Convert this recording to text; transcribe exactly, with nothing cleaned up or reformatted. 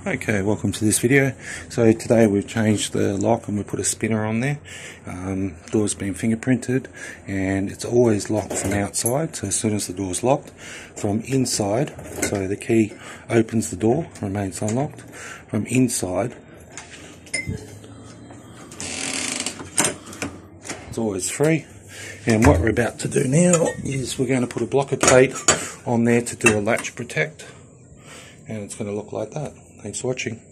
Okay, welcome to this video. So today we've changed the lock and we put a spinner on there. Um, door's been fingerprinted and it's always locked from outside, so as soon as the door's locked, from inside, so the key opens the door, remains unlocked, from inside it's always free. And what we're about to do now is we're going to put a blocker plate on there to do a latch protect, and it's going to look like that. Thanks for watching.